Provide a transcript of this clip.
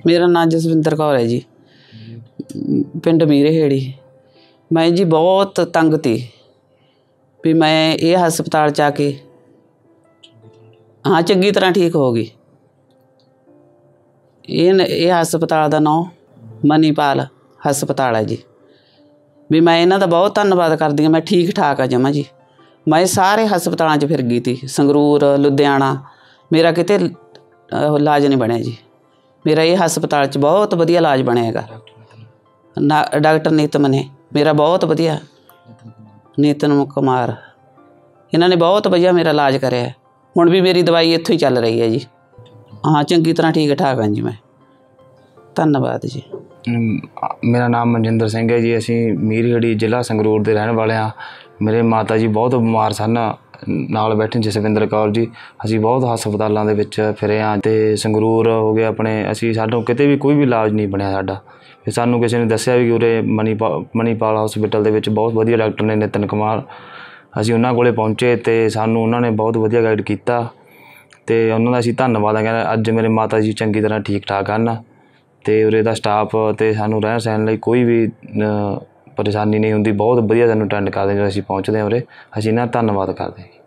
मेरा नाम जसविंदर कौर है जी, पिंड मीरखेड़ी। मैं जी बहुत तंग थी भी मैं ये हस्पताल च आके हाँ चंगी तरह ठीक हो गई। ये हस्पताल का नाम मनीपाल हस्पताल है जी। भी मैं इन्हां दा बहुत धन्नवाद करदी हां। मैं ठीक ठाक आ जमा जी। मैं सारे हस्पतालों च फिर गई थी, संगरूर, लुधियाना, मेरा किते इलाज नहीं बनया जी। मेरा ये हस्पताल च बहुत वधिया इलाज बनेगा। डॉक्टर नितम ने मेरा बहुत वधिया, नितिन कुमार, इन्होंने बहुत वधिया मेरा इलाज कराया। हुण भी मेरी दवाई इत्थों ही चल रही है जी। हाँ चंगी तरह ठीक ठाक हाँ जी मैं। धन्नवाद जी। मेरा नाम मनजिंदर सिंह है जी। असी मीरखेड़ी जिला संगरूर के रहने वाले हाँ। मेरे माता जी बहुत बीमार सन, नाल बैठे जसविंदर कौर जी। असी बहुत हस्पतालों के विच फिरे हाँ ते संगरूर हो गया अपने, असी सानों किते भी कोई भी इलाज नहीं बनया साडा। फिर सानूं किसी ने दस्सिया भी उरे मनीपाल हॉस्पिटल दे विच बहुत वधिया डॉक्टर ने नितिन कुमार। असी उन्हां कोले पहुँचे ते सानूं उन्होंने बहुत वधिया गाइड किया ते उन्हां दा असी धन्नवाद कहना। अज मेरे माता जी चंगी तरह ठीक ठाक हैं ते उरे दा स्टाफ ते सानूं रहन सहन लई कोई भी परेशानी नहीं हुंदी। बहुत वधिया सानूं अटेंड करदे जो असी पहुँचते हैं उरे। असी इन्हां दा धन्नवाद करते हैं।